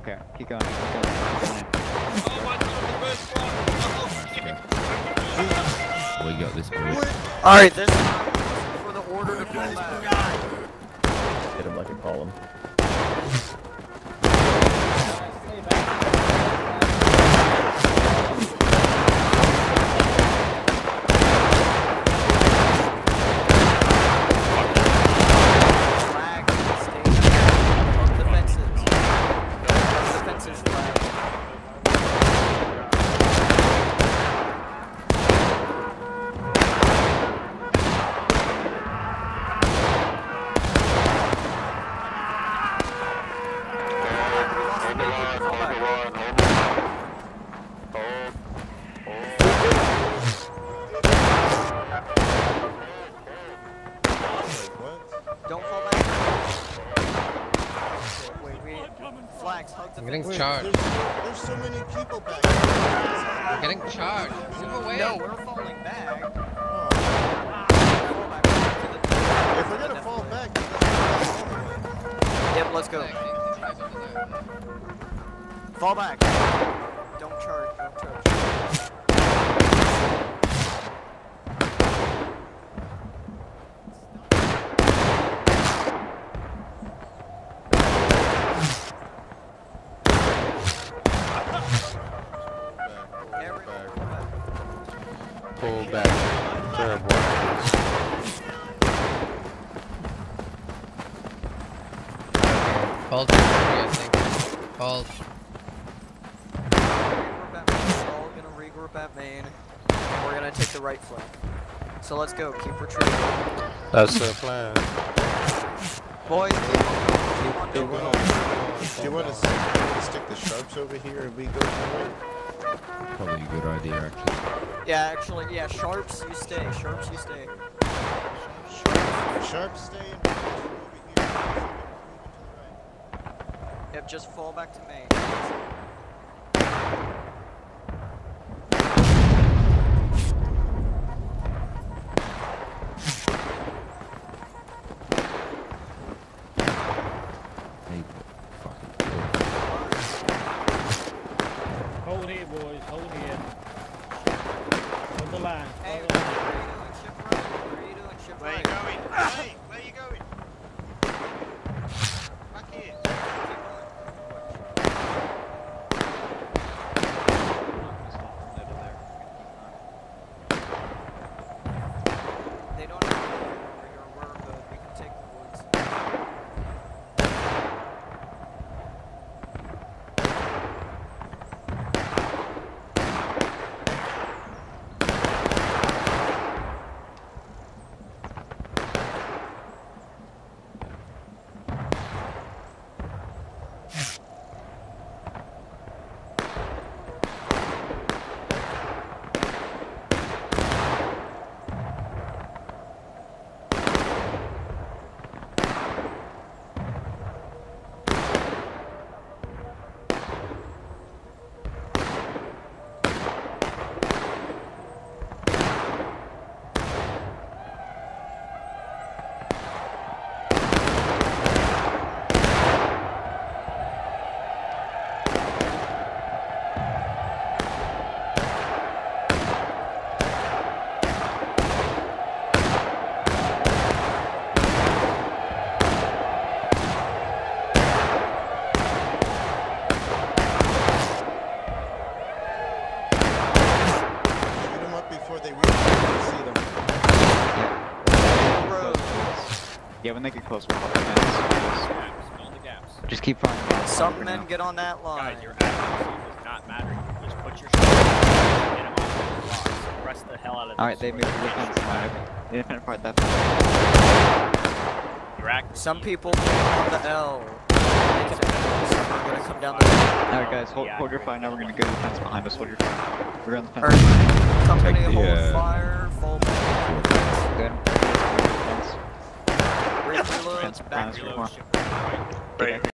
Okay, keep going. Keep going. We got this boy. Alright, this is for the order to fall back. Hit him like a column. Don't fall back. Wait. Flags, hug the I'm getting fence. charged. There's so many people back. I'm getting charged. Move away. No, we're falling back. Oh. If we're gonna fall back, then Yep, let's go. Fall back. Don't charge. Don't charge. pull back. Terrible. Falter, I think. Halt. We're all gonna regroup at main. We're gonna take the right flank. So let's go. Keep retreating. That's the plan. Boys, Do you want to stick the sharps over here and we go forward? Probably a good idea, actually. yeah, sharps, you stay. Sharps, you stay. Sharps stay and over here. Yep, just fall back to main. Hold here, boys. Hold here. Hold the line. Hey, Hold the line. where are you doing? Ship right? Where are you doing? Ship Where you right? going? Hey, where you going? Back here. They don't have to go over here. We're good. We can take the woods. Shoot them up before they really see them. Yeah, when they get close, we'll fucking fence. Fill the gaps. Just keep firing. Some men get on that line. Guys, your accuracy does not matter. Just put your shot and get them off the blocks. Press the hell out of Alright, they moved to the fence now. They didn't part that. Your accuracy. Some people on the L. Some are gonna come down the Alright guys, hold your fire now, we're gonna go to the fence behind us, hold your fire. We're on the fence. Earth. Company, Take the, hold fire, fall back. Good. Fence. Reloads, Fence back behind us, reload. come on. Right.